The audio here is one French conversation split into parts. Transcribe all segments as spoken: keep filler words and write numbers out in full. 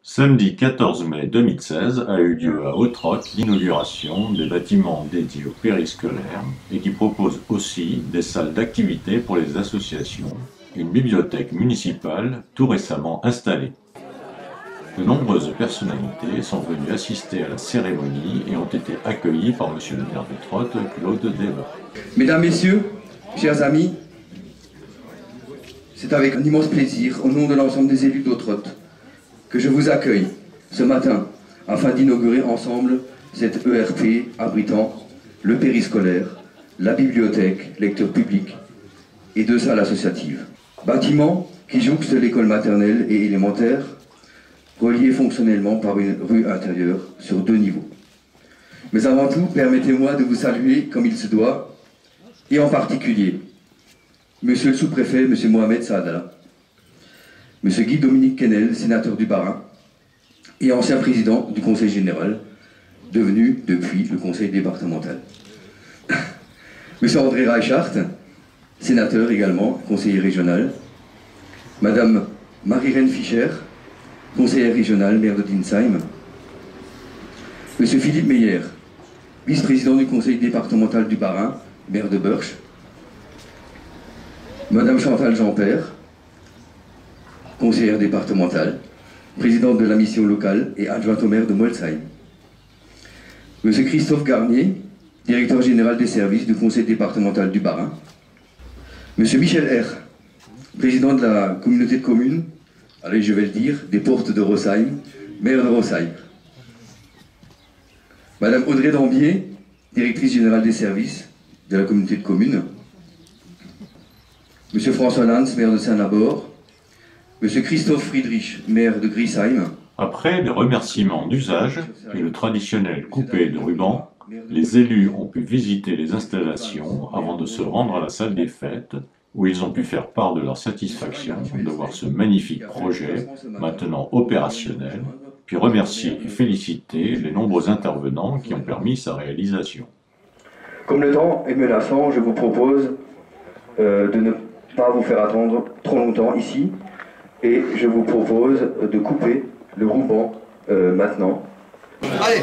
Samedi quatorze mai deux mille seize a eu lieu à Hauts-de-Roth l'inauguration des bâtiments dédiés au périscolaire et qui propose aussi des salles d'activité pour les associations et une bibliothèque municipale tout récemment installée. De nombreuses personnalités sont venues assister à la cérémonie et ont été accueillies par monsieur le maire d'Hauts-de-Roth, Claude Desbarres. Mesdames, Messieurs, chers amis, c'est avec un immense plaisir, au nom de l'ensemble des élus d'Hauts-de-Roth, que je vous accueille ce matin afin d'inaugurer ensemble cette E R P abritant le périscolaire, la bibliothèque, lecteur public et deux salles associatives. Bâtiment qui jouxte l'école maternelle et élémentaire, relié fonctionnellement par une rue intérieure sur deux niveaux. Mais avant tout, permettez-moi de vous saluer comme il se doit, et en particulier, Monsieur le sous-préfet, Monsieur Mohamed Saadala, Monsieur Guy-Dominique Quesnel, sénateur du Bas-Rhin, et ancien président du Conseil général, devenu depuis le Conseil départemental. Monsieur André Reichhardt, sénateur également, conseiller régional. Madame Marie-Reine Fischer, conseillère régionale, maire de Dinsheim. Monsieur Philippe Meyer, vice-président du Conseil départemental du Bas-Rhin, maire de Burch. Madame Chantal Jean-Père, conseillère départementale, présidente de la mission locale et adjointe au maire de Molsheim. Monsieur Christophe Garnier, directeur général des services du Conseil départemental du Bas-Rhin. Monsieur Michel R, président de la communauté de communes, allez je vais le dire, des Portes de Rosheim, maire de Rosheim. Madame Audrey Dambier, directrice générale des services de la communauté de communes. Monsieur François Lanz, maire de Saint-Labor. Monsieur Christophe Friedrich, maire de Griesheim. Après les remerciements d'usage et le traditionnel coupé de ruban, les élus ont pu visiter les installations avant de se rendre à la salle des fêtes, où ils ont pu faire part de leur satisfaction de voir ce magnifique projet, maintenant opérationnel, puis remercier et féliciter les nombreux intervenants qui ont permis sa réalisation. Comme le temps est menaçant, je vous propose euh, de ne pas vous faire attendre trop longtemps ici, et je vous propose de couper le ruban euh, maintenant. Allez!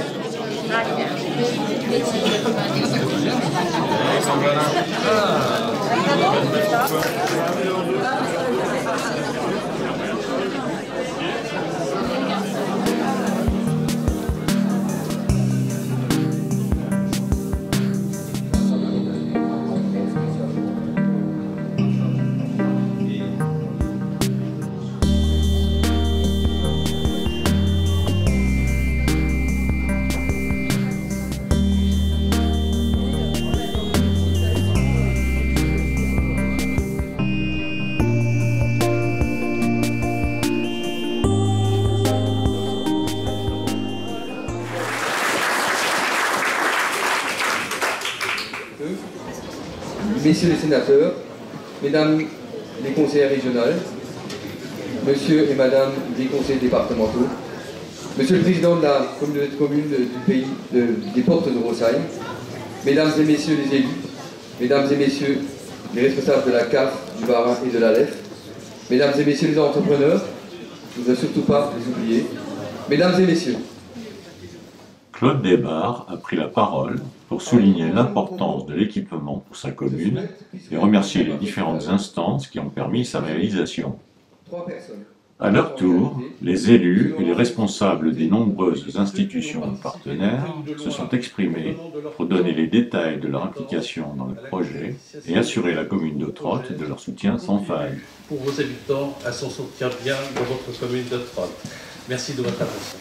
Messieurs les sénateurs, Mesdames les conseillères régionales, Monsieur et Madame les conseillers départementaux, Monsieur le Président de la communauté de communes du pays de, des Portes de Rosheim, Mesdames et Messieurs les élus, Mesdames et Messieurs les responsables de la C A F, du Bas-Rhin et de l'A L E F, Mesdames et Messieurs les entrepreneurs, je ne veux surtout pas les oublier, Mesdames et Messieurs. Claude Desbarres a pris la parole pour souligner l'importance de l'équipement pour sa commune et remercier les différentes instances qui ont permis sa réalisation. À leur tour, les élus et les responsables des nombreuses institutions partenaires se sont exprimés pour donner les détails de leur implication dans le projet et assurer la commune d'Hauts-de-Roth de leur soutien sans faille. Pour vos habitants, à son soutien bien dans votre commune d'Hauts-de-Roth. Merci de votre attention.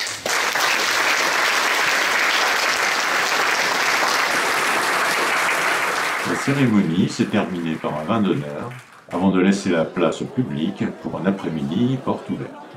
La cérémonie s'est terminée par un vin d'honneur avant de laisser la place au public pour un après-midi porte ouverte.